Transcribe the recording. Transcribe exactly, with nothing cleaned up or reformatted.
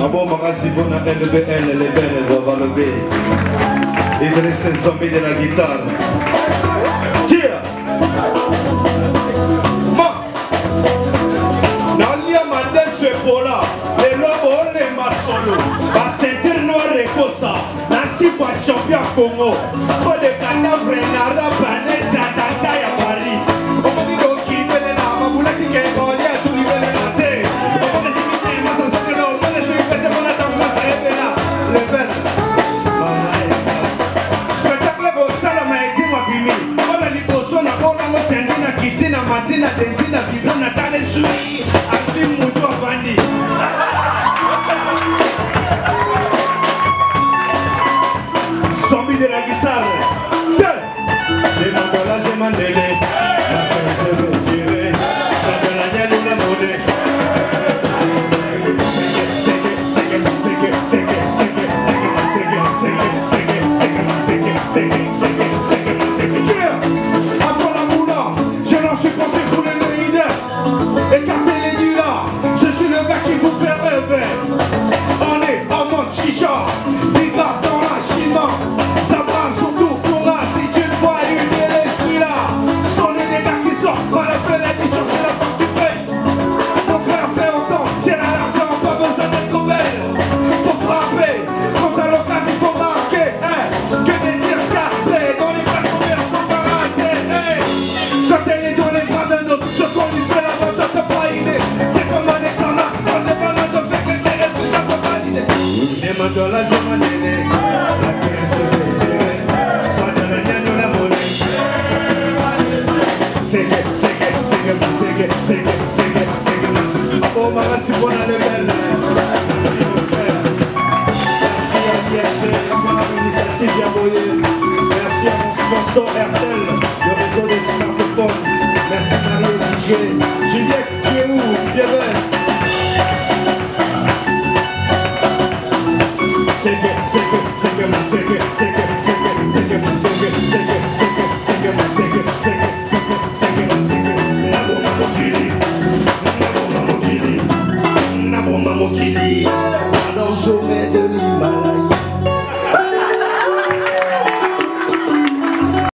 Abo magasi bona L B L, les belles doivent lever. Idriss c'est le zombie de la guitare. Tiens! Ma! Nalia mande ce pola, les lobos les masolo, la ceinture noire et cosa, la sifa champion Congo, trop de cadavres, nara, panet, tata à Paris. On me dit donc qui veut les lames, vous l'avez qui est volé à tout niveau de la terre. On me dit que c'est ma sens que l'on me laisse une fête, on attend moi, ça est là, les belles. Spectacle au salon a été ma bimi. On a liboso na bona mo tendina kitina matina dentina vibrana tane sui. Asi mutu avandi. Zombie de la guitare. J'ai mon dollar, j'ai mon délai. La fin, je veux gérer. Ça de la nienne ou la monnaie. Je n'en suis pas sûr pour les leaders. Écartez les nuls là. Je suis le gars qui vous fait rêver. On est en mode chicha. Big up dans la chima. Ça parle surtout pour là. Si tu le vois, une et celui-là. Ce qu'on est des gars qui sortent. Pas la fin l'édition, c'est la fin du paye. Mon frère fait autant. C'est là l'argent, pas besoin d'être belle. Faut frapper. Quand à l'occasion, il faut marquer. Hey. Que des tirs cartés. Dans les bras de mon mère, faut pas rater. Hey. Quand elle est dans les bras d'un autre, ce qu'on lui fait là-bas, t'as pas idée. C'est comme Alexandra. Quand les ballons de fait que t'es tout à fait validé. J'ai mon dollar, j'ai mon aîné. La terre, je vais gérer. Soit de la nienne ou la monnaie. C'est que, c'est que, c'est que, c'est que, c'est que, c'est que, c'est que, c'est que. Oh, ma race, c'est bon, elle est belle. Merci, mon frère. Merci à l'I S C, pour l'initiative Yaboye. Merci à mon sponsor Airtel, le réseau des smartphones. Merci Mario Jugé. Juliette, tu es où? Viens vers.